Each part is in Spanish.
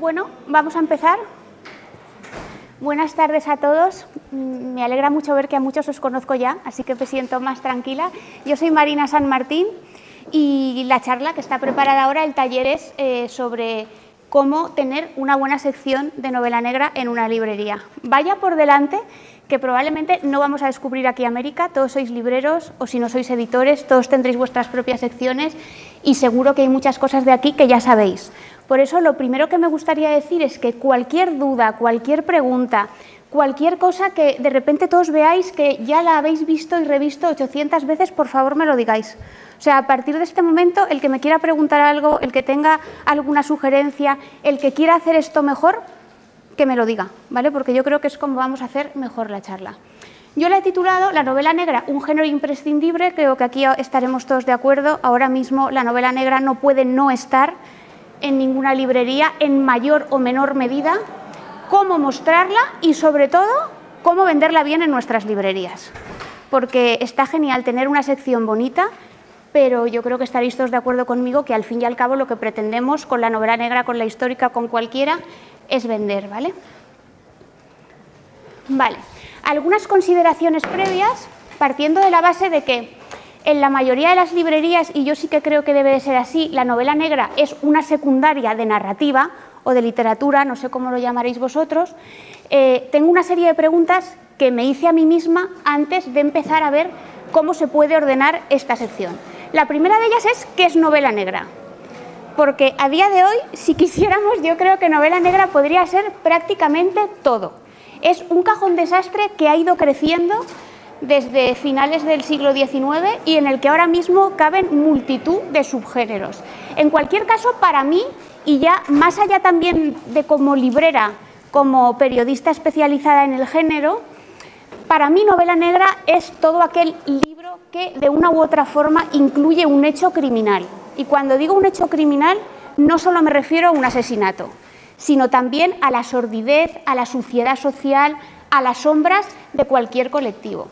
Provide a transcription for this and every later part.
Bueno, vamos a empezar. Buenas tardes a todos. Me alegra mucho ver que a muchos os conozco ya, así que me siento más tranquila. Yo soy Marina San Martín y la charla que está preparada ahora, el taller es sobre cómo tener una buena sección de novela negra en una librería. Vaya por delante que probablemente no vamos a descubrir aquí América, todos sois libreros o si no sois editores, todos tendréis vuestras propias secciones y seguro que hay muchas cosas de aquí que ya sabéis. Por eso lo primero que me gustaría decir es que cualquier duda, cualquier pregunta, cualquier cosa que de repente todos veáis que ya la habéis visto y revisto 800 veces, por favor me lo digáis. O sea, a partir de este momento, el que me quiera preguntar algo, el que tenga alguna sugerencia, el que quiera hacer esto mejor, que me lo diga, ¿vale? Porque yo creo que es como vamos a hacer mejor la charla. Yo la he titulado La novela negra, un género imprescindible, creo que aquí estaremos todos de acuerdo. Ahora mismo la novela negra no puede no estar en ninguna librería, en mayor o menor medida, cómo mostrarla y, sobre todo, cómo venderla bien en nuestras librerías. Porque está genial tener una sección bonita, pero yo creo que estaréis todos de acuerdo conmigo que al fin y al cabo lo que pretendemos con la novela negra, con la histórica, con cualquiera, es vender, ¿vale? Vale, algunas consideraciones previas, partiendo de la base de que en la mayoría de las librerías, y yo sí que creo que debe de ser así, la novela negra es una secundaria de narrativa o de literatura, no sé cómo lo llamaréis vosotros. Tengo una serie de preguntas que me hice a mí misma antes de empezar a ver cómo se puede ordenar esta sección. La primera de ellas es ¿qué es novela negra? Porque a día de hoy, si quisiéramos, yo creo que novela negra podría ser prácticamente todo. Es un cajón desastre que ha ido creciendo desde finales del siglo XIX y en el que ahora mismo caben multitud de subgéneros. En cualquier caso, para mí, y ya más allá también de como librera, como periodista especializada en el género, para mí novela negra es todo aquel libro que de una u otra forma incluye un hecho criminal. Y cuando digo un hecho criminal, no solo me refiero a un asesinato, sino también a la sordidez, a la suciedad social, a las sombras de cualquier colectivo.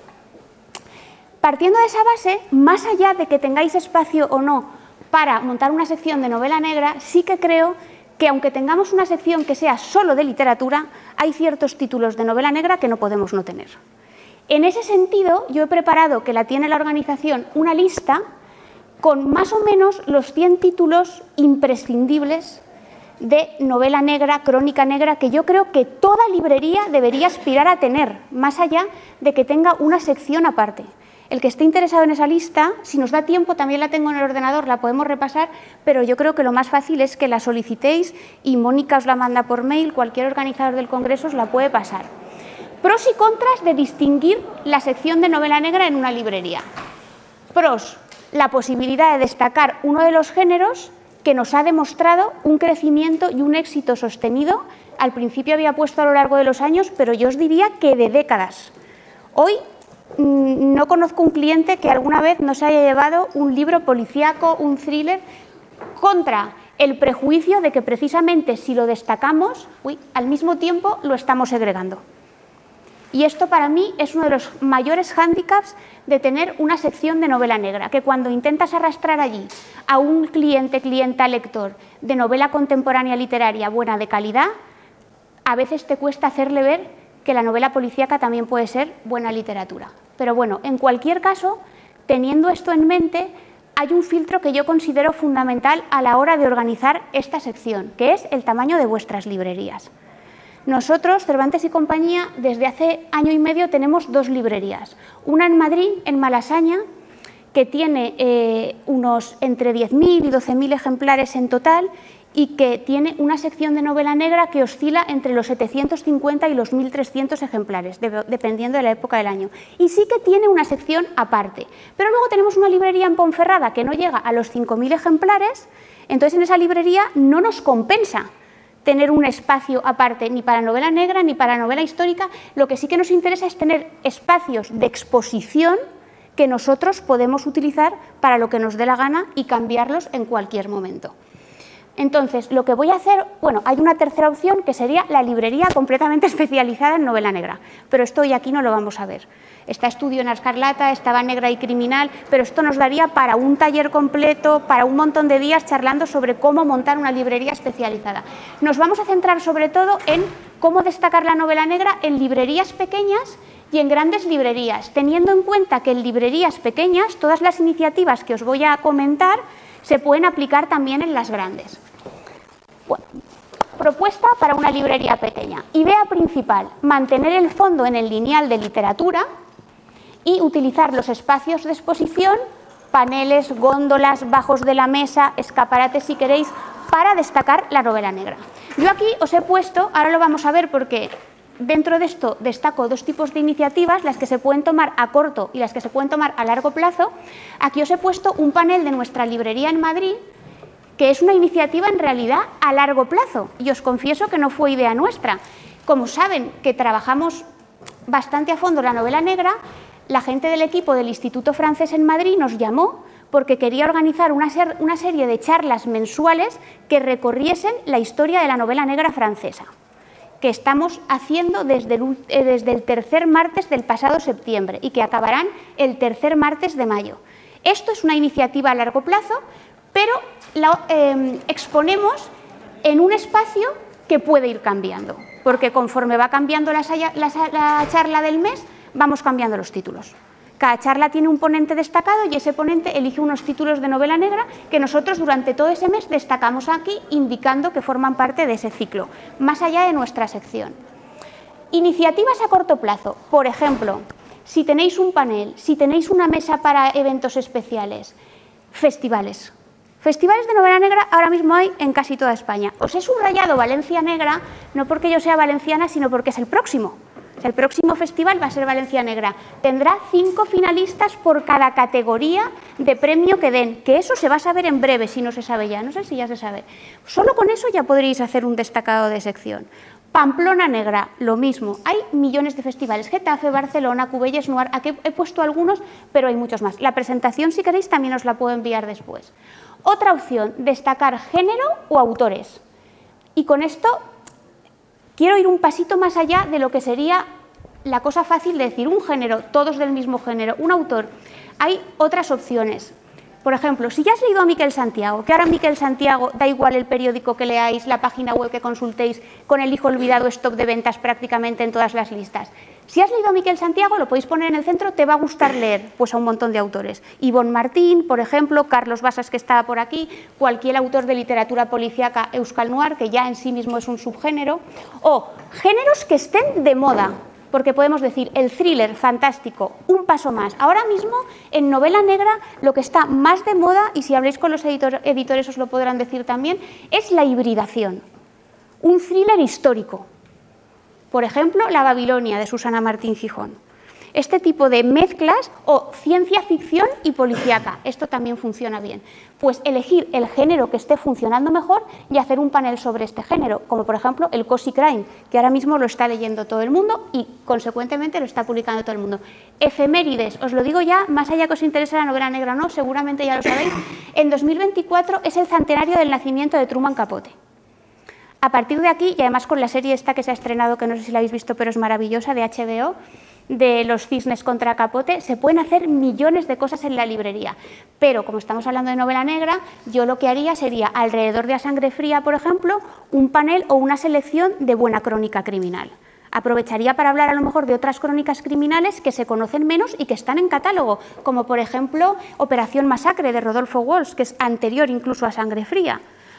Partiendo de esa base, más allá de que tengáis espacio o no para montar una sección de novela negra, sí que creo que aunque tengamos una sección que sea solo de literatura, hay ciertos títulos de novela negra que no podemos no tener. En ese sentido, yo he preparado, que la tiene la organización, una lista con más o menos los 100 títulos imprescindibles de novela negra, crónica negra, que yo creo que toda librería debería aspirar a tener, más allá de que tenga una sección aparte. El que esté interesado en esa lista, si nos da tiempo, también la tengo en el ordenador, la podemos repasar, pero yo creo que lo más fácil es que la solicitéis y Mónica os la manda por mail, cualquier organizador del congreso os la puede pasar. Pros y contras de distinguir la sección de novela negra en una librería. Pros, la posibilidad de destacar uno de los géneros que nos ha demostrado un crecimiento y un éxito sostenido. Al principio había puesto a lo largo de los años, pero yo os diría que de décadas. Hoy no conozco un cliente que alguna vez nos haya llevado un libro policíaco, un thriller, contra el prejuicio de que precisamente si lo destacamos, al mismo tiempo lo estamos segregando. Y esto para mí es uno de los mayores hándicaps de tener una sección de novela negra, que cuando intentas arrastrar allí a un clienta lector de novela contemporánea literaria buena de calidad, a veces te cuesta hacerle ver que la novela policíaca también puede ser buena literatura. Pero bueno, en cualquier caso, teniendo esto en mente, hay un filtro que yo considero fundamental a la hora de organizar esta sección, que es el tamaño de vuestras librerías. Nosotros, Cervantes y Compañía, desde hace año y medio tenemos 2 librerías. Una en Madrid, en Malasaña, que tiene unos entre 10.000 y 12.000 ejemplares en total y que tiene una sección de novela negra que oscila entre los 750 y los 1.300 ejemplares, dependiendo de la época del año. Y sí que tiene una sección aparte. Pero luego tenemos una librería en Ponferrada que no llega a los 5.000 ejemplares, entonces en esa librería no nos compensa tener un espacio aparte ni para novela negra ni para novela histórica. Lo que sí que nos interesa es tener espacios de exposición que nosotros podemos utilizar para lo que nos dé la gana y cambiarlos en cualquier momento. Entonces, lo que voy a hacer, bueno, hay una tercera opción que sería la librería completamente especializada en novela negra, pero esto hoy aquí no lo vamos a ver. Está Estudio en Escarlata, estaba Negra y Criminal, pero esto nos daría para un taller completo, para un montón de días charlando sobre cómo montar una librería especializada. Nos vamos a centrar sobre todo en cómo destacar la novela negra en librerías pequeñas y en grandes librerías, teniendo en cuenta que en librerías pequeñas todas las iniciativas que os voy a comentar se pueden aplicar también en las grandes. Bueno, propuesta para una librería pequeña. Idea principal, mantener el fondo en el lineal de literatura y utilizar los espacios de exposición, paneles, góndolas, bajos de la mesa, escaparates si queréis, para destacar la novela negra. Yo aquí os he puesto, ahora lo vamos a ver porque dentro de esto destaco dos tipos de iniciativas, las que se pueden tomar a corto y las que se pueden tomar a largo plazo. Aquí os he puesto un panel de nuestra librería en Madrid, que es una iniciativa en realidad a largo plazo, y os confieso que no fue idea nuestra. Como saben que trabajamos bastante a fondo la novela negra, la gente del equipo del Instituto Francés en Madrid nos llamó porque quería organizar una serie de charlas mensuales que recorriesen la historia de la novela negra francesa, que estamos haciendo desde el tercer martes del pasado septiembre y que acabarán el tercer martes de mayo. Esto es una iniciativa a largo plazo, pero la exponemos en un espacio que puede ir cambiando, porque conforme va cambiando la charla del mes, vamos cambiando los títulos. Cada charla tiene un ponente destacado y ese ponente elige unos títulos de novela negra que nosotros durante todo ese mes destacamos aquí, indicando que forman parte de ese ciclo, más allá de nuestra sección. Iniciativas a corto plazo, por ejemplo, si tenéis un panel, si tenéis una mesa para eventos especiales, festivales. Festivales de novela negra ahora mismo hay en casi toda España. Os he subrayado Valencia Negra, no porque yo sea valenciana, sino porque es el próximo. El próximo festival va a ser Valencia Negra. Tendrá 5 finalistas por cada categoría de premio que den, que eso se va a saber en breve, si no se sabe ya. No sé si ya se sabe. Solo con eso ya podréis hacer un destacado de sección. Pamplona Negra, lo mismo. Hay millones de festivales. Getafe, Barcelona, Cubelles, Noir. Aquí he puesto algunos, pero hay muchos más. La presentación, si queréis, también os la puedo enviar después. Otra opción, destacar género o autores. Y con esto quiero ir un pasito más allá de lo que sería la cosa fácil de decir un género, todos del mismo género, un autor. Hay otras opciones. Por ejemplo, si ya has leído a Miquel Santiago, que ahora Miquel Santiago da igual el periódico que leáis, la página web que consultéis, con el hijo olvidado es top de ventas prácticamente en todas las listas. Si has leído a Miquel Santiago, lo podéis poner en el centro, te va a gustar leer pues a un montón de autores. Ivonne Martín, por ejemplo, Carlos Basas, que estaba por aquí, cualquier autor de literatura policíaca Euskal Noir, que ya en sí mismo es un subgénero, o géneros que estén de moda, porque podemos decir el thriller, fantástico, un paso más. Ahora mismo, en novela negra, lo que está más de moda, y si habléis con los editores os lo podrán decir también, es la hibridación. Un thriller histórico. Por ejemplo, La Babilonia, de Susana Martín Gijón. Este tipo de mezclas, o ciencia ficción y policíaca, esto también funciona bien. Pues elegir el género que esté funcionando mejor y hacer un panel sobre este género, como por ejemplo el Cozy Crime, que ahora mismo lo está leyendo todo el mundo y consecuentemente lo está publicando todo el mundo. Efemérides, os lo digo ya, más allá que os interese la novela negra o no, seguramente ya lo sabéis, en 2024 es el centenario del nacimiento de Truman Capote. A partir de aquí, y además con la serie esta que se ha estrenado, que no sé si la habéis visto, pero es maravillosa, de HBO, de los cisnes contra Capote, se pueden hacer millones de cosas en la librería. Pero, como estamos hablando de novela negra, yo lo que haría sería, alrededor de A Sangre Fría, por ejemplo, un panel o una selección de buena crónica criminal. Aprovecharía para hablar a lo mejor de otras crónicas criminales que se conocen menos y que están en catálogo, como por ejemplo Operación Masacre, de Rodolfo Walsh, que es anterior incluso a Sangre Fría.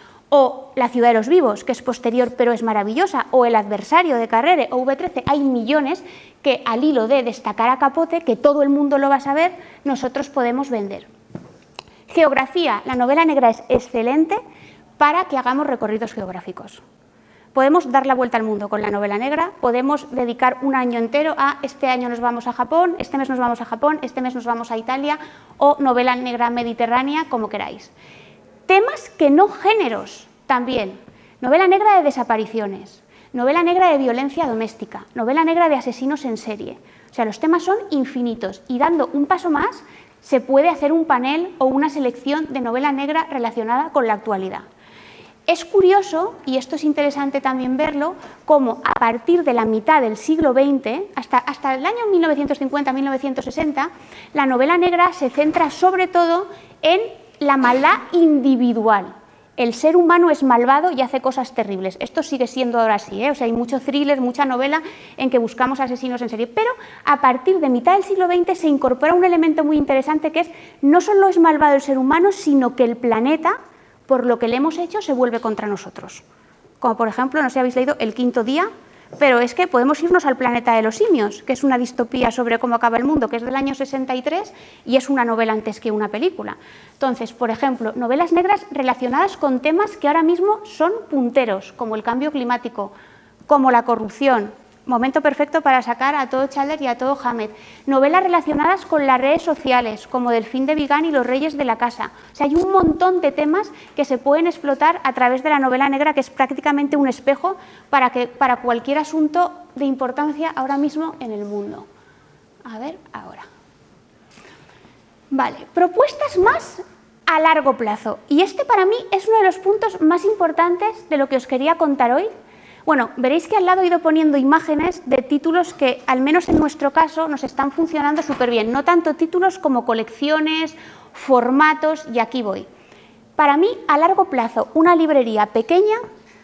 O La ciudad de los vivos, que es posterior pero es maravillosa, o El adversario, de Carrere, o V13. Hay millones que al hilo de destacar a Capote, que todo el mundo lo va a saber, nosotros podemos vender. Geografía. La novela negra es excelente para que hagamos recorridos geográficos. Podemos dar la vuelta al mundo con la novela negra, podemos dedicar un año entero a este año nos vamos a Japón, este mes nos vamos a Japón, este mes nos vamos a Italia, o novela negra mediterránea, como queráis. Temas que no géneros también. Novela negra de desapariciones, novela negra de violencia doméstica, novela negra de asesinos en serie. O sea, los temas son infinitos y dando un paso más se puede hacer un panel o una selección de novela negra relacionada con la actualidad. Es curioso, y esto es interesante también verlo, cómo a partir de la mitad del siglo XX, hasta el año 1950-1960, la novela negra se centra sobre todo en la maldad individual. El ser humano es malvado y hace cosas terribles. Esto sigue siendo ahora así, O sea, hay mucho thriller, mucha novela en que buscamos asesinos en serie. Pero a partir de mitad del siglo XX se incorpora un elemento muy interesante que es no solo es malvado el ser humano, sino que el planeta, por lo que le hemos hecho, se vuelve contra nosotros. Como por ejemplo, no sé si habéis leído El quinto día, pero es que podemos irnos al planeta de los simios, que es una distopía sobre cómo acaba el mundo, que es del año 63 y es una novela antes que una película. Entonces, por ejemplo, novelas negras relacionadas con temas que ahora mismo son punteros, como el cambio climático, como la corrupción. Momento perfecto para sacar a todo Chandler y a todo Hammett. Novelas relacionadas con las redes sociales, como Delfín de Vigan y Los Reyes de la Casa. O sea, hay un montón de temas que se pueden explotar a través de la novela negra, que es prácticamente un espejo para cualquier asunto de importancia ahora mismo en el mundo. A ver, ahora. Vale, propuestas más a largo plazo. Y este para mí es uno de los puntos más importantes de lo que os quería contar hoy. Bueno, veréis que al lado he ido poniendo imágenes de títulos que, al menos en nuestro caso, nos están funcionando súper bien. No tanto títulos como colecciones, formatos, y aquí voy. Para mí, a largo plazo, una librería pequeña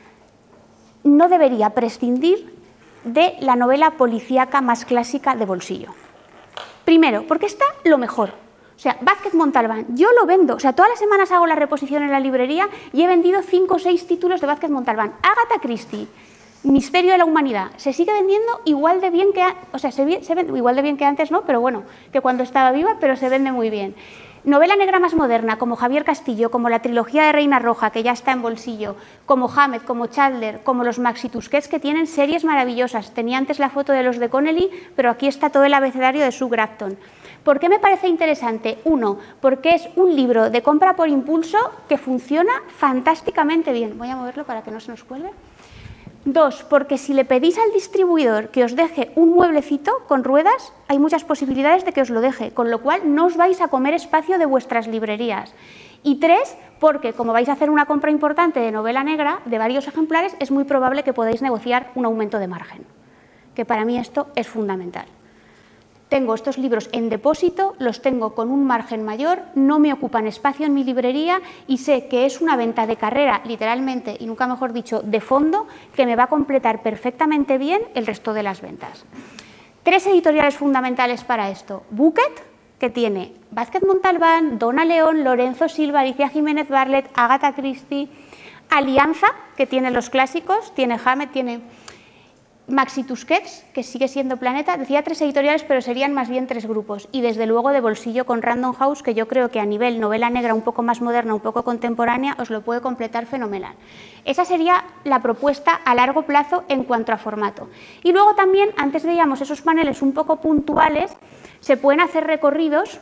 no debería prescindir de la novela policíaca más clásica de bolsillo. Primero, porque está lo mejor. O sea, Vázquez Montalbán, yo lo vendo. O sea, todas las semanas hago la reposición en la librería y he vendido 5 o 6 títulos de Vázquez Montalbán. Agatha Christie, Misterio de la Humanidad, se sigue vendiendo igual de bien que... O sea, se vende igual de bien que antes, no, pero bueno, que cuando estaba viva, pero se vende muy bien. Novela negra más moderna, como Javier Castillo, como la trilogía de Reina Roja, que ya está en bolsillo, como Hammett, como Chandler, como los Maxi Tusquets, que tienen series maravillosas. Tenía antes la foto de los de Connelly, pero aquí está todo el abecedario de Sue Grafton. ¿Por qué me parece interesante? Uno, porque es un libro de compra por impulso que funciona fantásticamente bien. Voy a moverlo para que no se nos cuelgue. Dos, porque si le pedís al distribuidor que os deje un mueblecito con ruedas, hay muchas posibilidades de que os lo deje, con lo cual no os vais a comer espacio de vuestras librerías. Y tres, porque como vais a hacer una compra importante de novela negra, de varios ejemplares, es muy probable que podáis negociar un aumento de margen, que para mí esto es fundamental. Tengo estos libros en depósito, los tengo con un margen mayor, no me ocupan espacio en mi librería y sé que es una venta de carrera, literalmente, y nunca mejor dicho, de fondo, que me va a completar perfectamente bien el resto de las ventas. 3 editoriales fundamentales para esto. Bucket, que tiene Vázquez Montalbán, Donna León, Lorenzo Silva, Alicia Jiménez Barlet, Agatha Christie. Alianza, que tiene los clásicos, tiene Hammett, tiene Maxi Tusquets, que sigue siendo Planeta. Decía 3 editoriales, pero serían más bien 3 grupos. Y desde luego de bolsillo con Random House, que yo creo que a nivel novela negra un poco más moderna, un poco contemporánea, os lo puede completar fenomenal. Esa sería la propuesta a largo plazo en cuanto a formato. Y luego también, antes veíamos esos paneles un poco puntuales, se pueden hacer recorridos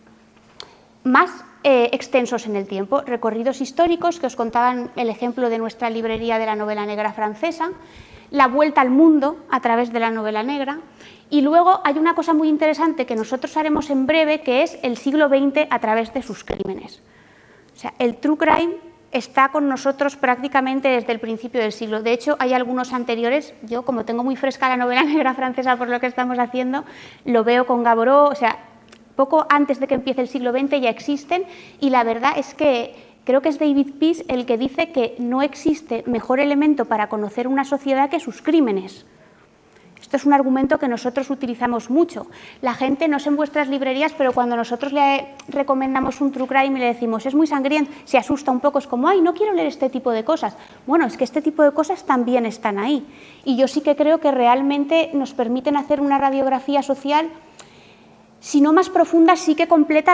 más extensos en el tiempo, recorridos históricos, que os contaban el ejemplo de nuestra librería de la novela negra francesa, la vuelta al mundo a través de la novela negra, y luego hay una cosa muy interesante que nosotros haremos en breve, que es el siglo XX a través de sus crímenes. O sea, el true crime está con nosotros prácticamente desde el principio del siglo. De hecho, hay algunos anteriores. Yo, como tengo muy fresca la novela negra francesa por lo que estamos haciendo, lo veo con Gaboro, o sea, poco antes de que empiece el siglo XX ya existen, y la verdad es que creo que es David Peace el que dice que no existe mejor elemento para conocer una sociedad que sus crímenes. Esto es un argumento que nosotros utilizamos mucho. La gente, no sé en vuestras librerías, pero cuando nosotros le recomendamos un true crime y le decimos es muy sangriento, se asusta un poco, es como, ay, no quiero leer este tipo de cosas. Bueno, es que este tipo de cosas también están ahí. Y yo sí que creo que realmente nos permiten hacer una radiografía social, si no más profunda, sí que complete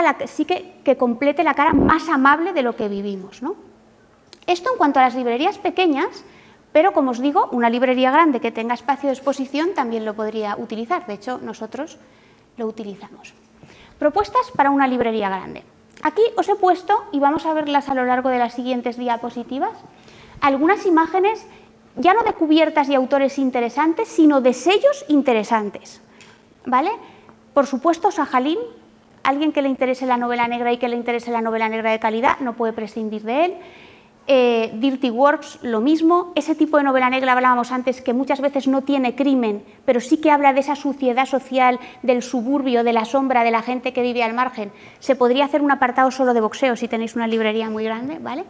la cara más amable de lo que vivimos, ¿no? Esto en cuanto a las librerías pequeñas, pero como os digo, una librería grande que tenga espacio de exposición también lo podría utilizar. De hecho, nosotros lo utilizamos. Propuestas para una librería grande. Aquí os he puesto, y vamos a verlas a lo largo de las siguientes diapositivas, algunas imágenes ya no de cubiertas y autores interesantes, sino de sellos interesantes, ¿vale? Por supuesto, Sajalín, alguien que le interese la novela negra y que le interese la novela negra de calidad, no puede prescindir de él. Dirty Works, lo mismo. Ese tipo de novela negra, hablábamos antes, que muchas veces no tiene crimen, pero sí que habla de esa suciedad social, del suburbio, de la sombra, de la gente que vive al margen. Se podría hacer un apartado solo de boxeo si tenéis una librería muy grande, ¿vale?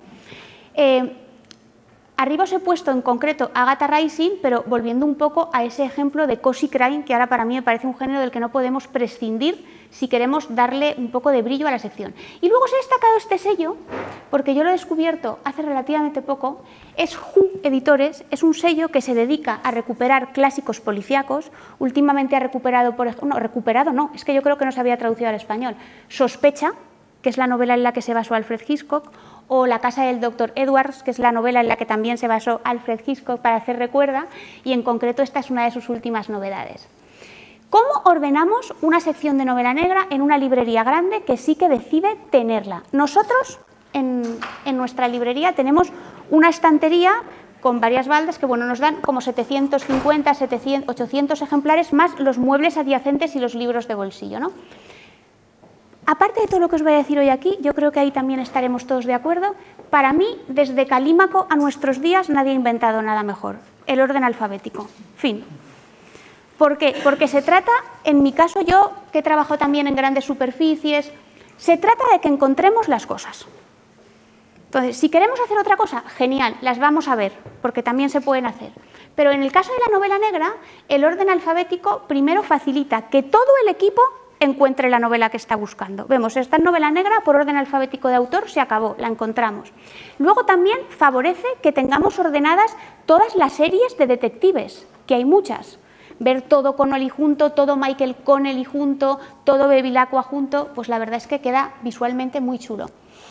Arriba os he puesto en concreto Agatha Rising, pero volviendo un poco a ese ejemplo de cozy crime, que ahora para mí me parece un género del que no podemos prescindir si queremos darle un poco de brillo a la sección. Y luego os he destacado este sello, porque yo lo he descubierto hace relativamente poco. Es Who Editores, es un sello que se dedica a recuperar clásicos policíacos. Últimamente ha recuperado, por ejemplo, no, recuperado no, es que yo creo que no se había traducido al español, Sospecha, que es la novela en la que se basó Alfred Hitchcock, o La casa del Dr. Edwards, que es la novela en la que también se basó Alfred Hitchcock para hacer recuerda, y en concreto esta es una de sus últimas novedades. ¿Cómo ordenamos una sección de novela negra en una librería grande que sí que decide tenerla? Nosotros, en nuestra librería, tenemos una estantería con varias baldas que bueno, nos dan como 750, 700, 800 ejemplares, más los muebles adyacentes y los libros de bolsillo, ¿no? Aparte de todo lo que os voy a decir hoy aquí, yo creo que ahí también estaremos todos de acuerdo. Para mí, desde Calímaco a nuestros días, nadie ha inventado nada mejor. El orden alfabético. Fin. ¿Por qué? Porque se trata, en mi caso, yo que trabajo también en grandes superficies, se trata de que encontremos las cosas. Entonces, si queremos hacer otra cosa, genial, las vamos a ver, porque también se pueden hacer. Pero en el caso de la novela negra, el orden alfabético primero facilita que todo el equipo encuentre la novela que está buscando. Vemos, esta novela negra por orden alfabético de autor, se acabó, la encontramos. Luego también favorece que tengamos ordenadas todas las series de detectives, que hay muchas. Ver todo Connolly junto, todo Michael Connelly junto, todo Bevilacqua junto, pues la verdad es que queda visualmente muy chulo.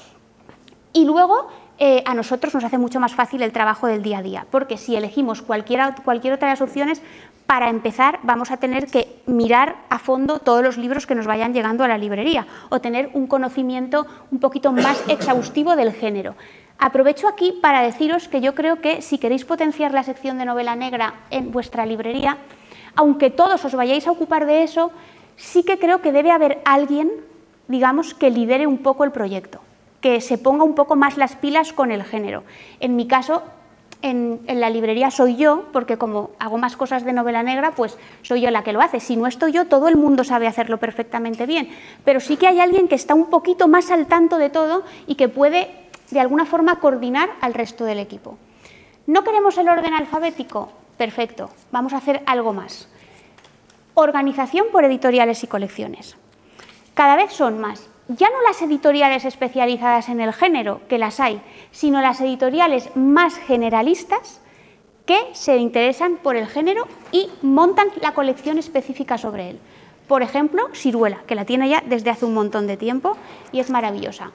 Y luego a nosotros nos hace mucho más fácil el trabajo del día a día, porque si elegimos cualquier otra de las opciones, para empezar vamos a tener que mirar a fondo todos los libros que nos vayan llegando a la librería o tener un conocimiento un poquito más exhaustivo del género. Aprovecho aquí para deciros que yo creo que si queréis potenciar la sección de novela negra en vuestra librería, aunque todos os vayáis a ocupar de eso, sí que creo que debe haber alguien, digamos, que lidere un poco el proyecto, que se ponga un poco más las pilas con el género. En mi caso, en la librería soy yo, porque como hago más cosas de novela negra, pues soy yo la que lo hace. Si no estoy yo, todo el mundo sabe hacerlo perfectamente bien, pero sí que hay alguien que está un poquito más al tanto de todo y que puede, de alguna forma, coordinar al resto del equipo. ¿No queremos el orden alfabético? Perfecto, vamos a hacer algo más. Organización por editoriales y colecciones. Cada vez son más. Ya no las editoriales especializadas en el género, que las hay, sino las editoriales más generalistas que se interesan por el género y montan la colección específica sobre él. Por ejemplo, Siruela, que la tiene ya desde hace un montón de tiempo y es maravillosa.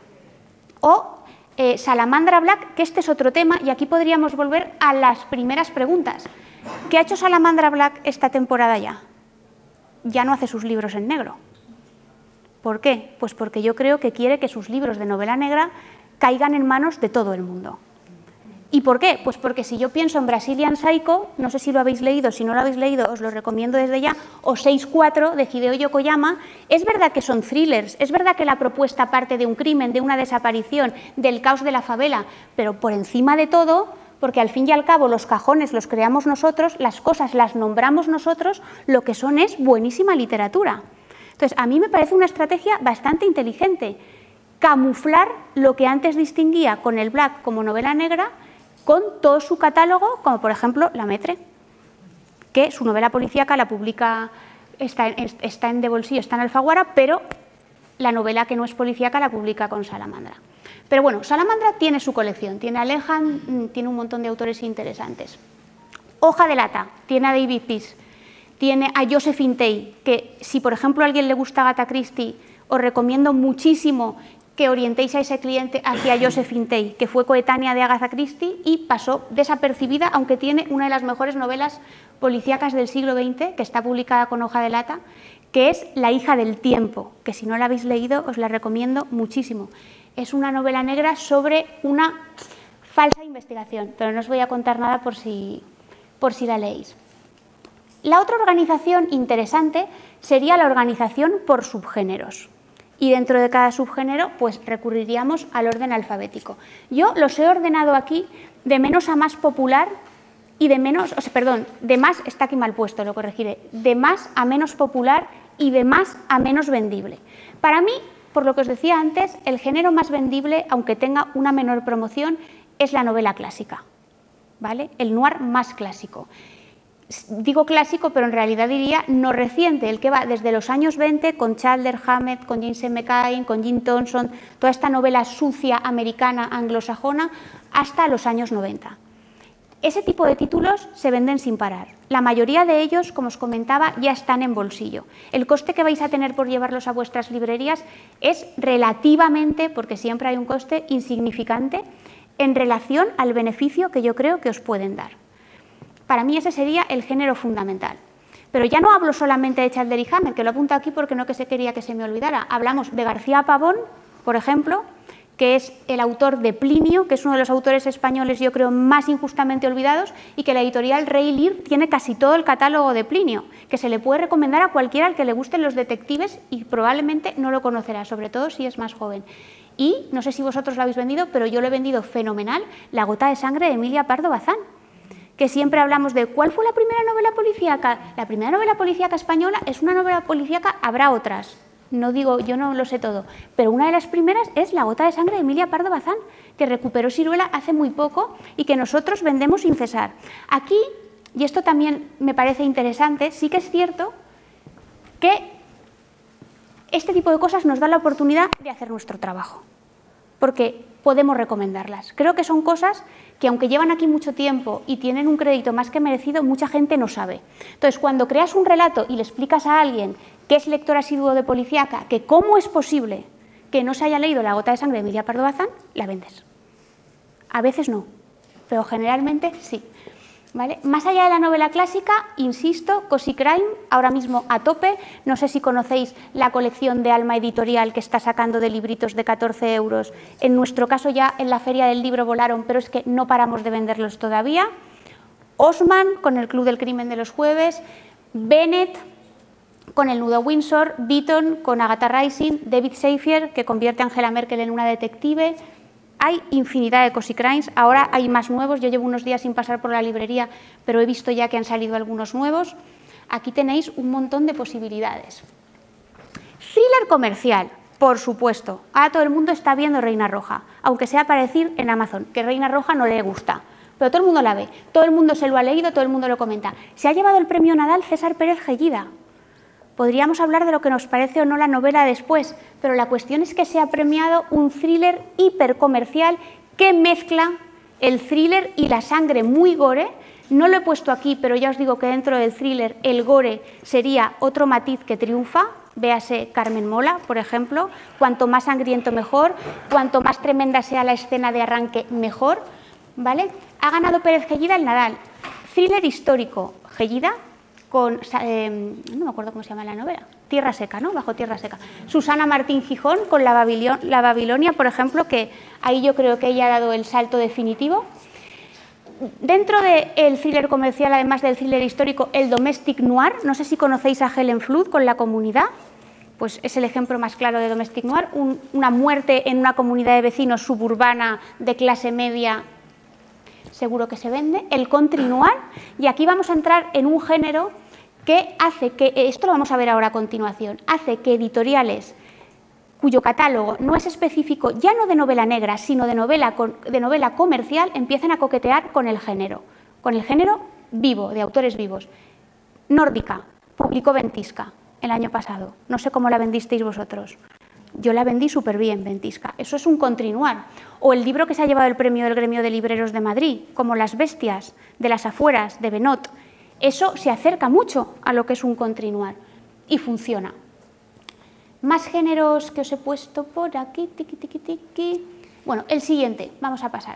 O Salamandra Black, que este es otro tema, y aquí podríamos volver a las primeras preguntas. ¿Qué ha hecho Salamandra Black esta temporada ya? Ya no hace sus libros en negro. ¿Por qué? Pues porque yo creo que quiere que sus libros de novela negra caigan en manos de todo el mundo. ¿Y por qué? Pues porque si yo pienso en Brazilian Psycho, no sé si lo habéis leído, si no lo habéis leído os lo recomiendo desde ya, o 6-4 de Hideo Yokoyama, es verdad que son thrillers, es verdad que la propuesta parte de un crimen, de una desaparición, del caos de la favela, pero por encima de todo, porque al fin y al cabo los cajones los creamos nosotros, las cosas las nombramos nosotros, lo que son es buenísima literatura. Entonces, a mí me parece una estrategia bastante inteligente, camuflar lo que antes distinguía con el Black como novela negra con todo su catálogo, como por ejemplo La Metre, que su novela policíaca la publica, está en De Bolsillo, está en Alfaguara, pero la novela que no es policíaca la publica con Salamandra. Pero bueno, Salamandra tiene su colección, tiene a Lehan, tiene un montón de autores interesantes. Hoja de Lata, tiene a David Peace, tiene a Josephine Tey, que si por ejemplo a alguien le gusta Agatha Christie, os recomiendo muchísimo que orientéis a ese cliente hacia Josephine Tey, que fue coetánea de Agatha Christie y pasó desapercibida, aunque tiene una de las mejores novelas policíacas del siglo XX, que está publicada con Hoja de Lata, que es La hija del tiempo, que si no la habéis leído os la recomiendo muchísimo. Es una novela negra sobre una falsa investigación, pero no os voy a contar nada por si la leéis. La otra organización interesante sería la organización por subgéneros. y dentro de cada subgénero pues recurriríamos al orden alfabético. Yo los he ordenado aquí de menos a más popular y de menos, de más, está aquí mal puesto, lo corregiré, de más a menos popular y de más a menos vendible. Para mí, por lo que os decía antes, el género más vendible, aunque tenga una menor promoción, es la novela clásica, ¿vale? El noir más clásico. Digo clásico, pero en realidad diría no reciente, el que va desde los años 20 con Chandler Hammett, con James M. Cain, con Jim Thompson, toda esta novela sucia americana anglosajona, hasta los años 90. Ese tipo de títulos se venden sin parar. La mayoría de ellos, como os comentaba, ya están en bolsillo. El coste que vais a tener por llevarlos a vuestras librerías es relativamente, porque siempre hay un coste insignificante, en relación al beneficio que yo creo que os pueden dar. Para mí ese sería el género fundamental. Pero ya no hablo solamente de Chandler y Hammett, que lo apunto aquí porque no quería que se me olvidara. Hablamos de García Pavón, por ejemplo, que es el autor de Plinio, que es uno de los autores españoles, yo creo, más injustamente olvidados, y que la editorial Rey Lear tiene casi todo el catálogo de Plinio, que se le puede recomendar a cualquiera al que le gusten los detectives y probablemente no lo conocerá, sobre todo si es más joven. Y, no sé si vosotros lo habéis vendido, pero yo lo he vendido fenomenal, La gota de sangre de Emilia Pardo Bazán, que siempre hablamos de ¿cuál fue la primera novela policíaca? La primera novela policíaca española es una novela policíaca, habrá otras. No digo, yo no lo sé todo, pero una de las primeras es La gota de sangre de Emilia Pardo Bazán, que recuperó Siruela hace muy poco y que nosotros vendemos sin cesar. Aquí, y esto también me parece interesante, sí que es cierto que este tipo de cosas nos da la oportunidad de hacer nuestro trabajo, porque podemos recomendarlas. Creo que son cosas que, aunque llevan aquí mucho tiempo y tienen un crédito más que merecido, mucha gente no sabe. Entonces, cuando creas un relato y le explicas a alguien que es lector asiduo de policíaca, que cómo es posible que no se haya leído La gota de sangre de Emilia Pardo Bazán, la vendes. A veces no, pero generalmente sí. ¿Vale? Más allá de la novela clásica, insisto, Cozy Crime, ahora mismo a tope. No sé si conocéis la colección de Alma Editorial que está sacando de libritos de 14 euros. En nuestro caso ya en la Feria del Libro volaron, pero es que no paramos de venderlos todavía. Osman con el Club del Crimen de los jueves, Bennett con El nudo Windsor, Beaton con Agatha Rising, David Saffier que convierte a Angela Merkel en una detective. Hay infinidad de Cozy Crimes, ahora hay más nuevos, yo llevo unos días sin pasar por la librería, pero he visto ya que han salido algunos nuevos. Aquí tenéis un montón de posibilidades. Thriller comercial, por supuesto. Ahora todo el mundo está viendo Reina Roja, aunque sea para decir en Amazon, que Reina Roja no le gusta, pero todo el mundo la ve, todo el mundo se lo ha leído, todo el mundo lo comenta. Se ha llevado el premio Nadal César Pérez Gellida. Podríamos hablar de lo que nos parece o no la novela después, pero la cuestión es que se ha premiado un thriller hipercomercial que mezcla el thriller y la sangre muy gore. No lo he puesto aquí, pero ya os digo que dentro del thriller el gore sería otro matiz que triunfa. Véase Carmen Mola, por ejemplo. Cuanto más sangriento mejor, cuanto más tremenda sea la escena de arranque mejor. ¿Vale? Ha ganado Pérez Gellida el Nadal. Thriller histórico, Gellida, con, no me acuerdo cómo se llama la novela, Tierra Seca, ¿no? Bajo Tierra Seca. Susana Martín Gijón con la Babilonia, por ejemplo, que ahí yo creo que ella ha dado el salto definitivo. Dentro del thriller comercial, además del thriller histórico, el domestic noir, no sé si conocéis a Helen Flood con La comunidad, pues es el ejemplo más claro de domestic noir, una muerte en una comunidad de vecinos suburbana de clase media, seguro que se vende. El country noir, y aquí vamos a entrar en un género que hace que, esto lo vamos a ver ahora a continuación, hace que editoriales cuyo catálogo no es específico ya no de novela negra, sino de novela comercial, empiecen a coquetear con el género vivo, de autores vivos. Nórdica, publicó Ventisca el año pasado, no sé cómo la vendisteis vosotros. Yo la vendí súper bien, Ventisca. Eso es un country noir. O el libro que se ha llevado el premio del Gremio de Libreros de Madrid, como Las bestias de las afueras, de Benot. Eso se acerca mucho a lo que es un country noir y funciona. Más géneros que os he puesto por aquí, tiqui, tiqui, tiqui. Bueno, el siguiente, vamos a pasar.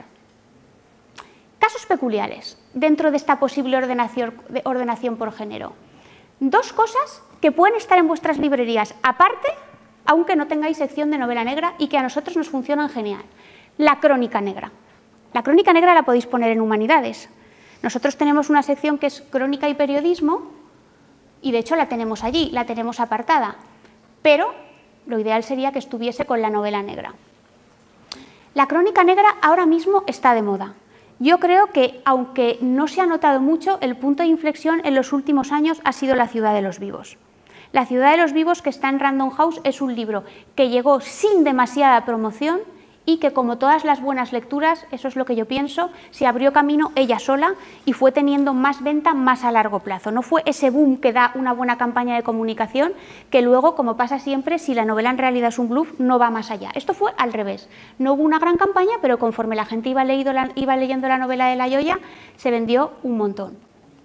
Casos peculiares dentro de esta posible ordenación por género. Dos cosas que pueden estar en vuestras librerías aparte, aunque no tengáis sección de novela negra y que a nosotros nos funcionan genial. La crónica negra. La crónica negra la podéis poner en humanidades. Nosotros tenemos una sección que es crónica y periodismo y de hecho la tenemos allí, la tenemos apartada. Pero Lo ideal sería que estuviese con la novela negra. La crónica negra ahora mismo está de moda. Yo creo que, aunque no se ha notado mucho, el punto de inflexión en los últimos años ha sido La ciudad de los vivos. La ciudad de los vivos, que está en Random House, es un libro que llegó sin demasiada promoción y que, como todas las buenas lecturas, eso es lo que yo pienso, se abrió camino ella sola y fue teniendo más venta más a largo plazo. No fue ese boom que da una buena campaña de comunicación que luego, como pasa siempre, si la novela en realidad es un bluff, no va más allá. Esto fue al revés. No hubo una gran campaña, pero conforme la gente iba leyendo la novela de La Gioia, se vendió un montón.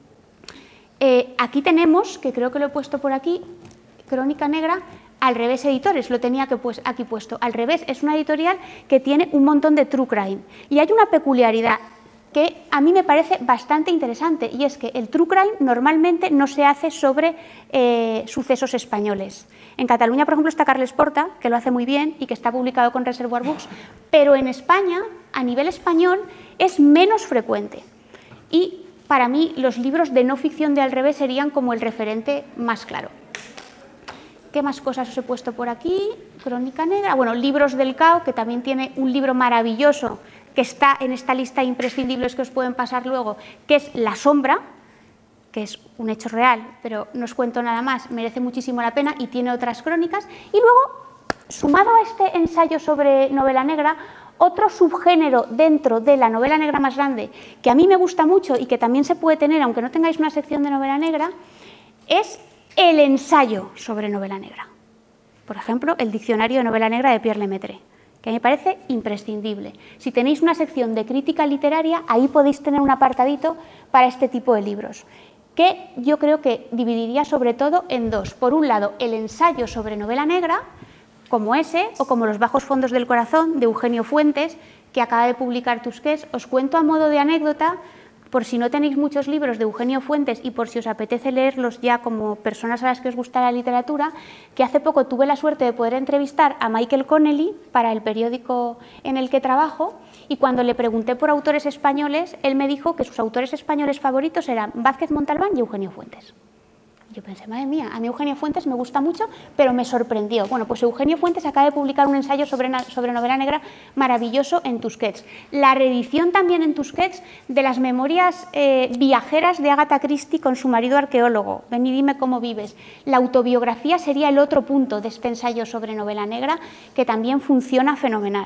Aquí tenemos, que creo que lo he puesto por aquí, Crónica Negra, Al Revés Editores, lo tenía aquí puesto. Al Revés es una editorial que tiene un montón de true crime. Y hay una peculiaridad que a mí me parece bastante interesante, y es que el true crime normalmente no se hace sobre sucesos españoles. En Cataluña, por ejemplo, está Carles Porta, que lo hace muy bien y que está publicado con Reservoir Books, pero en España, a nivel español, es menos frecuente. Y para mí los libros de no ficción de Al Revés serían como el referente más claro. ¿Qué más cosas os he puesto por aquí? Crónica Negra, bueno, Libros del Cao, que también tiene un libro maravilloso que está en esta lista de imprescindibles que os pueden pasar luego, que es La sombra, que es un hecho real, pero no os cuento nada más, merece muchísimo la pena y tiene otras crónicas. Y luego, sumado a este ensayo sobre novela negra, otro subgénero dentro de la novela negra más grande, que a mí me gusta mucho y que también se puede tener, aunque no tengáis una sección de novela negra, es el ensayo sobre novela negra. Por ejemplo, el diccionario de novela negra de Pierre Lemaitre, que me parece imprescindible. Si tenéis una sección de crítica literaria, ahí podéis tener un apartadito para este tipo de libros, que yo creo que dividiría sobre todo en dos. Por un lado, el ensayo sobre novela negra, como ese, o como Los bajos fondos del corazón, de Eugenio Fuentes, que acaba de publicar Tusquets. Os cuento a modo de anécdota, por si no tenéis muchos libros de Eugenio Fuentes y por si os apetece leerlos ya como personas a las que os gusta la literatura, que hace poco tuve la suerte de poder entrevistar a Michael Connelly para el periódico en el que trabajo, y cuando le pregunté por autores españoles, él me dijo que sus autores españoles favoritos eran Vázquez Montalbán y Eugenio Fuentes. Yo pensé, madre mía, a mí Eugenio Fuentes me gusta mucho, pero me sorprendió. Bueno, pues Eugenio Fuentes acaba de publicar un ensayo sobre novela negra maravilloso en Tusquets. La reedición también en Tusquets de las memorias viajeras de Agatha Christie con su marido arqueólogo, Ven y dime cómo vives. La autobiografía sería el otro punto de este ensayo sobre novela negra, que también funciona fenomenal.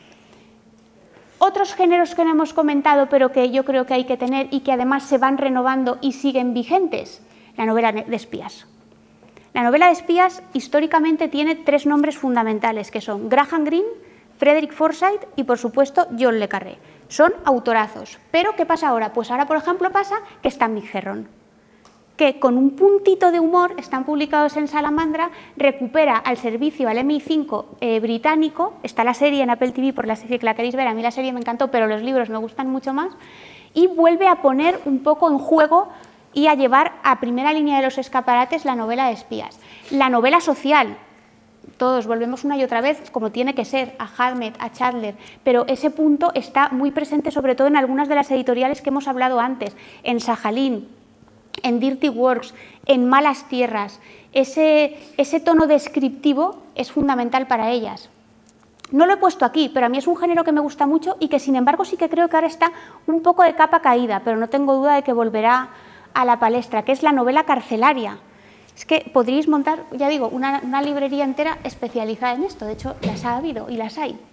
Otros géneros que no hemos comentado, pero que yo creo que hay que tener y que además se van renovando y siguen vigentes. La novela de espías. La novela de espías históricamente tiene tres nombres fundamentales, que son Graham Greene, Frederick Forsyth y, por supuesto, John le Carré. Son autorazos. Pero, ¿qué pasa ahora? Pues ahora, por ejemplo, pasa que está Mick Herron, que con un puntito de humor, están publicados en Salamandra, recupera al servicio, al MI5 británico. Está la serie en Apple TV, por la serie que la queréis ver. A mí la serie me encantó, pero los libros me gustan mucho más. Y vuelve a poner un poco en juego y a llevar a primera línea de los escaparates la novela de espías. La novela social, todos volvemos una y otra vez, como tiene que ser, a Hammett, a Chandler, pero ese punto está muy presente sobre todo en algunas de las editoriales que hemos hablado antes, en Sajalín, en Dirty Works, en Malas Tierras. Ese tono descriptivo es fundamental para ellas. No lo he puesto aquí, pero a mí es un género que me gusta mucho y que, sin embargo, sí que creo que ahora está un poco de capa caída, pero no tengo duda de que volverá a la palestra, que es la novela carcelaria. Es que podríais montar, ya digo, una librería entera especializada en esto. De hecho, las ha habido y las hay.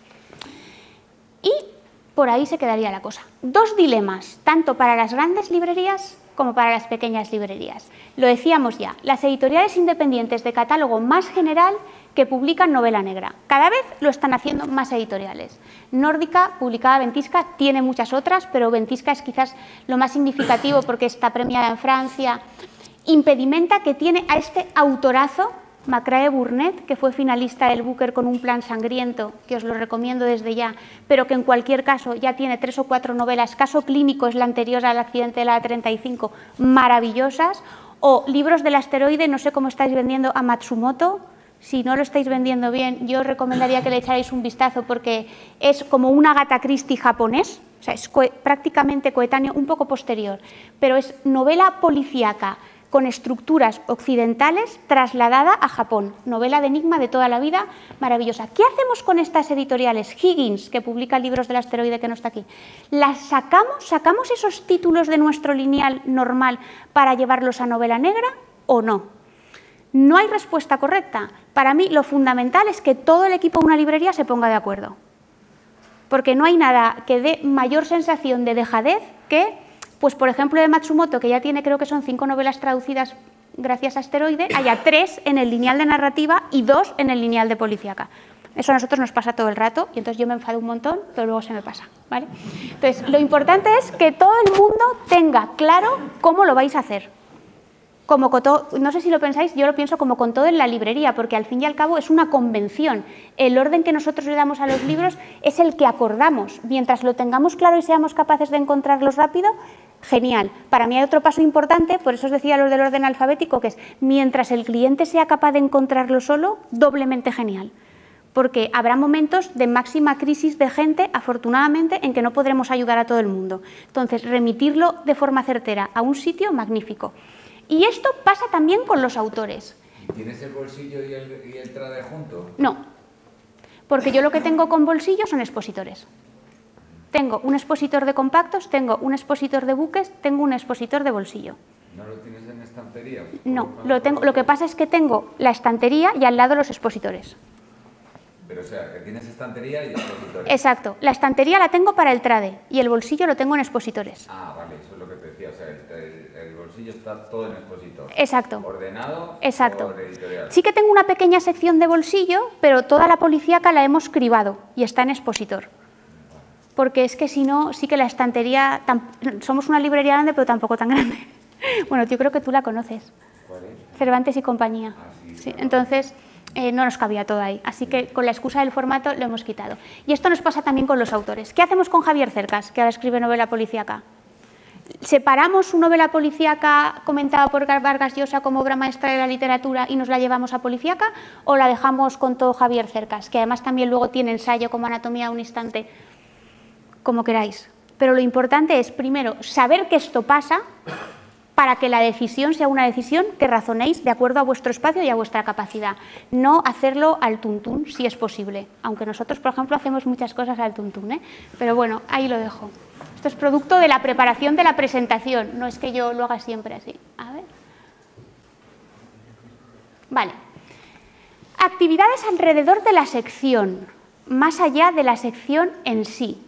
Y por ahí se quedaría la cosa. Dos dilemas, tanto para las grandes librerías como para las pequeñas librerías. Lo decíamos ya, las editoriales independientes de catálogo más general que publican novela negra. Cada vez lo están haciendo más editoriales. Nórdica, publicaba Ventisca, tiene muchas otras, pero Ventisca es quizás lo más significativo porque está premiada en Francia. Impedimenta, que tiene a este autorazo, Macrae Burnett, que fue finalista del Booker con Un plan sangriento, que os lo recomiendo desde ya, pero que en cualquier caso ya tiene 3 o 4 novelas. Caso clínico es la anterior al accidente de la A35, maravillosas. O Libros del asteroide, no sé cómo estáis vendiendo a Matsumoto. Si no lo estáis vendiendo bien, yo os recomendaría que le echarais un vistazo porque es como un Agatha Christie japonés, o sea, es prácticamente coetáneo, un poco posterior, pero es novela policíaca con estructuras occidentales trasladada a Japón. Novela de enigma de toda la vida, maravillosa. ¿Qué hacemos con estas editoriales? Higgins, que publica libros del asteroide que no está aquí. ¿Las sacamos esos títulos de nuestro lineal normal para llevarlos a novela negra o no? No hay respuesta correcta. Para mí lo fundamental es que todo el equipo de una librería se ponga de acuerdo. Porque no hay nada que dé mayor sensación de dejadez que, pues por ejemplo, de Matsumoto, que ya tiene, creo que son 5 novelas traducidas gracias a Asteroide, haya 3 en el lineal de narrativa y 2 en el lineal de policíaca. Eso a nosotros nos pasa todo el rato y entonces yo me enfado un montón, pero luego se me pasa, ¿vale? Entonces, lo importante es que todo el mundo tenga claro cómo lo vais a hacer. Como con todo, no sé si lo pensáis, yo lo pienso como con todo en la librería, porque al fin y al cabo es una convención. El orden que nosotros le damos a los libros es el que acordamos. Mientras lo tengamos claro y seamos capaces de encontrarlos rápido, genial. Para mí hay otro paso importante, por eso os decía lo del orden alfabético, que es mientras el cliente sea capaz de encontrarlo solo, doblemente genial. Porque habrá momentos de máxima crisis de gente, afortunadamente, en que no podremos ayudar a todo el mundo. Entonces, remitirlo de forma certera a un sitio, magnífico. Y esto pasa también con los autores. ¿Tienes el bolsillo y el trade junto? No, porque yo lo que tengo con bolsillo son expositores. Tengo un expositor de compactos, tengo un expositor de buques, tengo un expositor de bolsillo. ¿No lo tienes en estantería? No, lo que pasa es que tengo la estantería y al lado los expositores. Pero o sea, que tienes estantería y expositores. Exacto, la estantería la tengo para el trade y el bolsillo lo tengo en expositores. Ah, vale, eso es lo que te decía, o sea, el bolsillo está todo en expositor. Exacto. Ordenado. Exacto. Por editorial. Sí que tengo una pequeña sección de bolsillo, pero toda la policíaca la hemos cribado y está en expositor. Porque es que si no, sí que la estantería, somos una librería grande, pero tampoco tan grande. Bueno, yo creo que tú la conoces. ¿Cuál es? Cervantes y compañía. Ah, sí, Sí, claro. entonces, no nos cabía todo ahí. Así que con la excusa del formato lo hemos quitado. Y esto nos pasa también con los autores. ¿Qué hacemos con Javier Cercas, que ahora escribe novela policíaca? ¿Separamos su novela policíaca comentada por Vargas Llosa como obra maestra de la literatura y nos la llevamos a policíaca? ¿O la dejamos con todo Javier Cercas, que además también luego tiene ensayo como Anatomía de un instante, como queráis? Pero lo importante es, primero, saber que esto pasa para que la decisión sea una decisión que razonéis de acuerdo a vuestro espacio y a vuestra capacidad. No hacerlo al tuntún, si es posible. Aunque nosotros, por ejemplo, hacemos muchas cosas al tuntún, ¿eh? Pero bueno, ahí lo dejo. Esto es producto de la preparación de la presentación. No es que yo lo haga siempre así. A ver. Vale. Actividades alrededor de la sección, más allá de la sección en sí.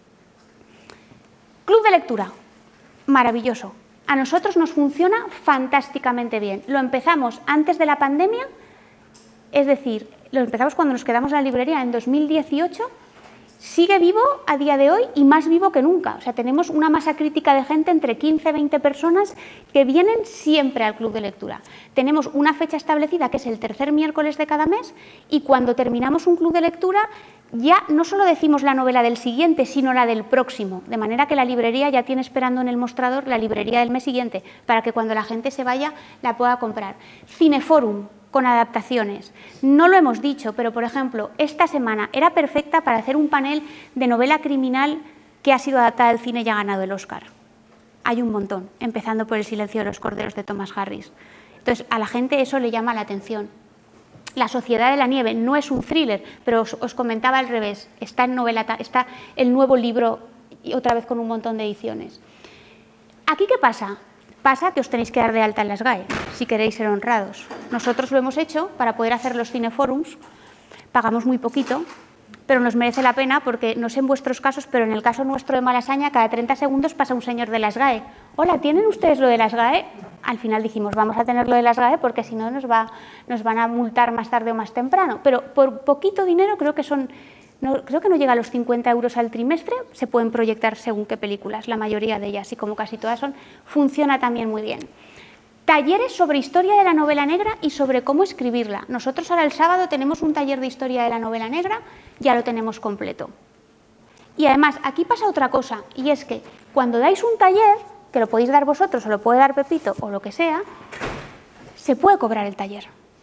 Club de lectura. Maravilloso. A nosotros nos funciona fantásticamente bien. Lo empezamos antes de la pandemia, es decir, lo empezamos cuando nos quedamos en la librería en 2018, sigue vivo a día de hoy y más vivo que nunca. O sea, tenemos una masa crítica de gente entre 15 y 20 personas que vienen siempre al club de lectura. Tenemos una fecha establecida que es el tercer miércoles de cada mes y cuando terminamos un club de lectura ya no solo decimos la novela del siguiente, sino la del próximo, de manera que la librería ya tiene esperando en el mostrador la librería del mes siguiente, para que cuando la gente se vaya la pueda comprar. Cineforum, con adaptaciones. No lo hemos dicho, pero por ejemplo, esta semana era perfecta para hacer un panel de novela criminal que ha sido adaptada al cine y ha ganado el Oscar. Hay un montón, empezando por El silencio de los corderos de Thomas Harris. Entonces, a la gente eso le llama la atención. La sociedad de la nieve no es un thriller, pero os comentaba al revés. Está en novela, está el nuevo libro y otra vez con un montón de ediciones. ¿Aquí qué pasa? Pasa que os tenéis que dar de alta en las GAE, si queréis ser honrados. Nosotros lo hemos hecho para poder hacer los cineforums, pagamos muy poquito, pero nos merece la pena porque no sé en vuestros casos, pero en el caso nuestro de Malasaña, cada 30 segundos pasa un señor de las GAE. Hola, ¿tienen ustedes lo de las GAE? Al final dijimos, vamos a tener lo de las GAE porque si no nos van a multar más tarde o más temprano. Pero por poquito dinero, creo que no llega a los 50 euros al trimestre, se pueden proyectar según qué películas, la mayoría de ellas, y como casi todas son, funciona también muy bien. Talleres sobre historia de la novela negra y sobre cómo escribirla. Nosotros ahora el sábado tenemos un taller de historia de la novela negra, ya lo tenemos completo. Y además, aquí pasa otra cosa, y es que cuando dais un taller, que lo podéis dar vosotros o lo puede dar Pepito o lo que sea, se puede cobrar el taller.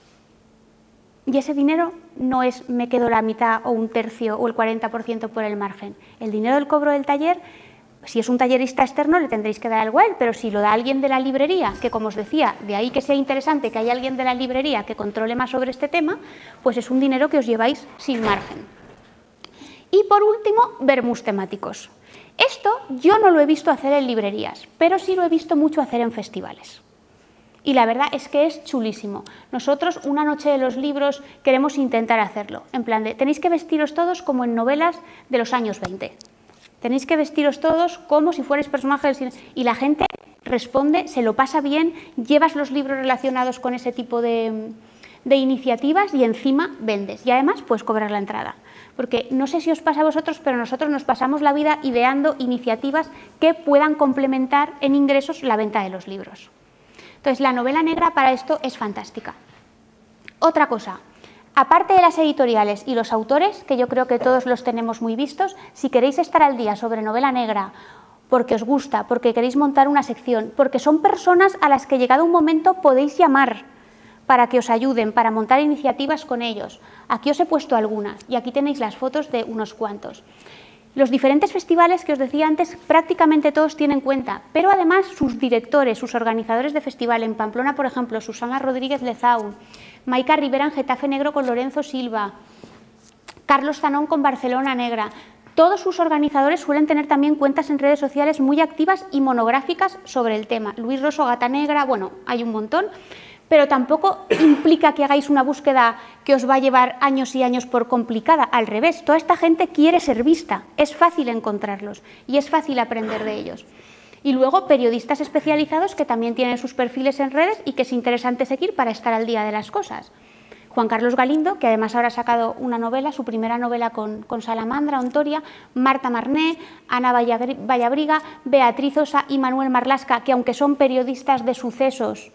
Y ese dinero no es me quedo la mitad o un tercio o el 40% por el margen. El dinero del cobro del taller Si es un tallerista externo le tendréis que dar algo a él, pero si lo da alguien de la librería, que como os decía, de ahí que sea interesante que haya alguien de la librería que controle más sobre este tema, pues es un dinero que os lleváis sin margen. Y por último, vermús temáticos. Esto yo no lo he visto hacer en librerías, pero sí lo he visto mucho hacer en festivales. Y la verdad es que es chulísimo. Nosotros, una noche de los libros, queremos intentar hacerlo. En plan de, tenéis que vestiros todos como en novelas de los años 20. Tenéis que vestiros todos como si fuerais personajes del cine. Y la gente responde, se lo pasa bien, llevas los libros relacionados con ese tipo de iniciativas y encima vendes. Y además puedes cobrar la entrada. Porque no sé si os pasa a vosotros, pero nosotros nos pasamos la vida ideando iniciativas que puedan complementar en ingresos la venta de los libros. Entonces, la novela negra para esto es fantástica. Otra cosa, aparte de las editoriales y los autores, que yo creo que todos los tenemos muy vistos, si queréis estar al día sobre novela negra porque os gusta, porque queréis montar una sección, porque son personas a las que llegado un momento podéis llamar para que os ayuden, para montar iniciativas con ellos. Aquí os he puesto algunas y aquí tenéis las fotos de unos cuantos. Los diferentes festivales que os decía antes, prácticamente todos tienen cuenta, pero además sus directores, sus organizadores de festival, en Pamplona, por ejemplo, Susana Rodríguez Lezaun, Maica Rivera en Getafe Negro con Lorenzo Silva, Carlos Zanón con Barcelona Negra. Todos sus organizadores suelen tener también cuentas en redes sociales muy activas y monográficas sobre el tema. Luis Rosso, Gata Negra, bueno, hay un montón, pero tampoco implica que hagáis una búsqueda que os va a llevar años y años por complicada. Al revés, toda esta gente quiere ser vista, es fácil encontrarlos y es fácil aprender de ellos. Y luego periodistas especializados que también tienen sus perfiles en redes y que es interesante seguir para estar al día de las cosas. Juan Carlos Galindo, que además ahora ha sacado una novela, su primera novela con Salamandra, Ontoria, Marta Marné, Ana Vallabriga, Beatriz Osa y Manuel Marlasca, que aunque son periodistas de sucesos,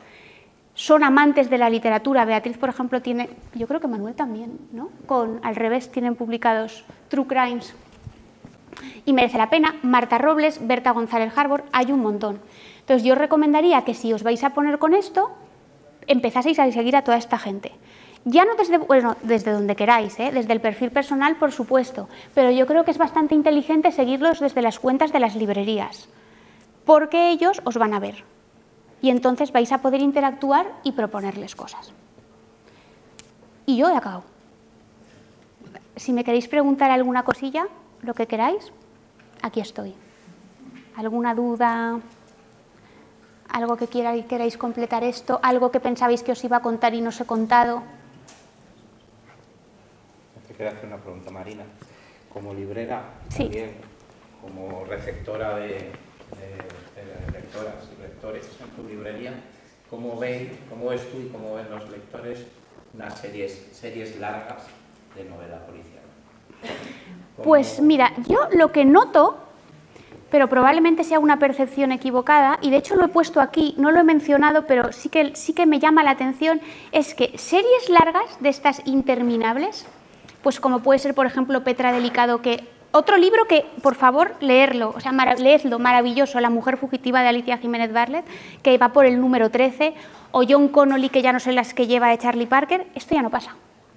son amantes de la literatura. Beatriz, por ejemplo, tiene, yo creo que Manuel también, ¿no? Al revés, tienen publicados True Crimes y merece la pena. Marta Robles, Berta González Harbor, hay un montón. Entonces yo os recomendaría que si os vais a poner con esto, empezaseis a seguir a toda esta gente. Ya no desde donde queráis, desde el perfil personal, por supuesto, pero yo creo que es bastante inteligente seguirlos desde las cuentas de las librerías, porque ellos os van a ver. Y entonces vais a poder interactuar y proponerles cosas. Y yo he acabado. Si me queréis preguntar alguna cosilla, lo que queráis, aquí estoy. ¿Alguna duda? ¿Algo que queráis completar esto? ¿Algo que pensabais que os iba a contar y no os he contado? Te quería hacer una pregunta, Marina. Como librera, sí, también como receptora de lectoras y lectores en tu librería, ¿cómo ves tú y cómo ven los lectores unas series largas de novela policial? Pues mira, yo lo que noto, pero probablemente sea una percepción equivocada, y de hecho lo he puesto aquí, no lo he mencionado, pero sí que me llama la atención, es que series largas de estas interminables, pues como puede ser, por ejemplo, Petra Delicado, que otro libro que, por favor, leedlo, o sea, leedlo, maravilloso, La mujer fugitiva de Alicia Jiménez Bartlett, que va por el número 13, o John Connolly, que ya no sé las que lleva de Charlie Parker, esto ya no pasa.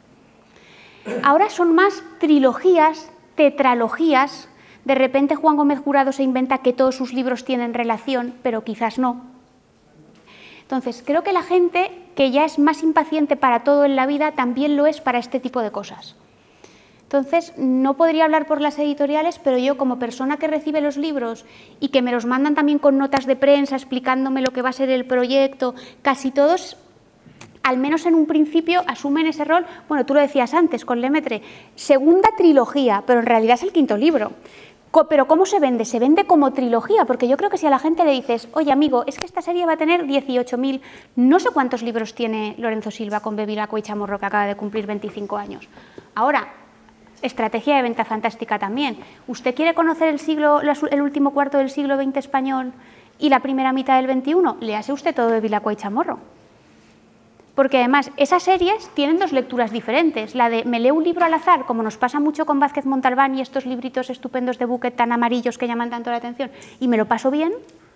Ahora son más trilogías, tetralogías, de repente Juan Gómez Jurado se inventa que todos sus libros tienen relación, pero quizás no. Entonces, creo que la gente que ya es más impaciente para todo en la vida también lo es para este tipo de cosas. Entonces, no podría hablar por las editoriales, pero yo como persona que recibe los libros y que me los mandan también con notas de prensa explicándome lo que va a ser el proyecto, casi todos, al menos en un principio, asumen ese rol. Bueno, tú lo decías antes con Lemaitre, segunda trilogía, pero en realidad es el quinto libro. Pero ¿cómo se vende? Se vende como trilogía, porque yo creo que si a la gente le dices, oye amigo, es que esta serie va a tener 18.000, no sé cuántos libros tiene Lorenzo Silva con Bevilacqua y Chamorro, que acaba de cumplir 25 años. Ahora, estrategia de venta fantástica también. ¿Usted quiere conocer el último cuarto del siglo XX español y la primera mitad del XXI? Léase usted todo Bevilacqua y Chamorro. Porque además esas series tienen dos lecturas diferentes. La de me leo un libro al azar, como nos pasa mucho con Vázquez Montalbán y estos libritos estupendos de Buquet tan amarillos que llaman tanto la atención, y me lo paso bien.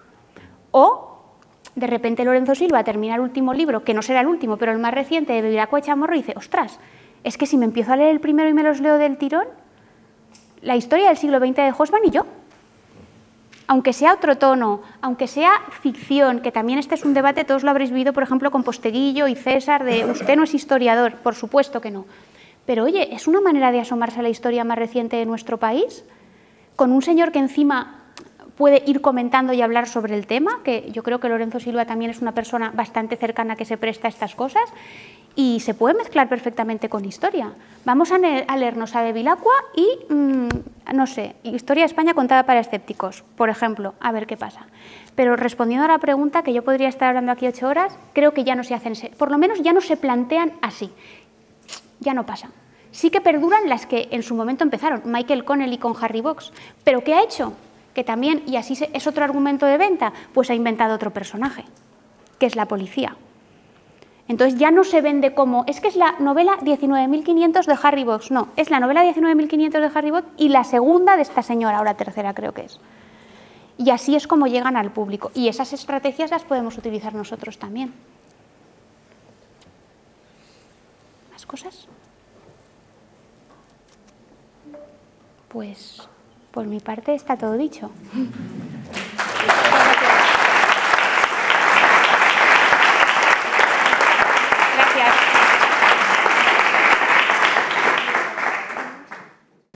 O de repente Lorenzo Silva termina el último libro, que no será el último, pero el más reciente, de Bevilacqua y Chamorro, y dice, ostras, es que si me empiezo a leer el primero y me los leo del tirón, la historia del siglo XX de Hosman y yo. aunque sea otro tono, aunque sea ficción, que también este es un debate, todos lo habréis vivido, por ejemplo, con Posteguillo y César, de usted no es historiador, por supuesto que no. Pero oye, ¿es una manera de asomarse a la historia más reciente de nuestro país? Con un señor que encima puede ir comentando y hablar sobre el tema, que yo creo que Lorenzo Silva también es una persona bastante cercana que se presta a estas cosas, y se puede mezclar perfectamente con historia. Vamos a leernos a Bevilacqua y, no sé, Historia de España contada para escépticos, por ejemplo, a ver qué pasa. Pero respondiendo a la pregunta, que yo podría estar hablando aquí 8 horas, creo que ya no se hacen, por lo menos ya no se plantean así, ya no pasa. Sí que perduran las que en su momento empezaron, Michael Connelly con Harry Box, pero ¿qué ha hecho? Que también, y así es otro argumento de venta, pues ha inventado otro personaje, que es la policía. Entonces ya no se vende como, es que es la novela 19.500 de Harry Box, no, es la novela 19.500 de Harry Box y la segunda de esta señora, ahora tercera creo que es. Y así es como llegan al público, y esas estrategias las podemos utilizar nosotros también. ¿Más cosas? Pues por mi parte está todo dicho.